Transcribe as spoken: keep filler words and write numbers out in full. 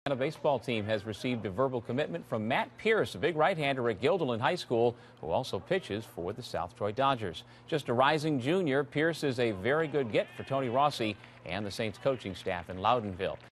The baseball team has received a verbal commitment from Matt Pierce, a big right-hander at Guilderland High School, who also pitches for the South Troy Dodgers. Just a rising junior, Pierce is a very good get for Tony Rossi and the Saints coaching staff in Loudonville.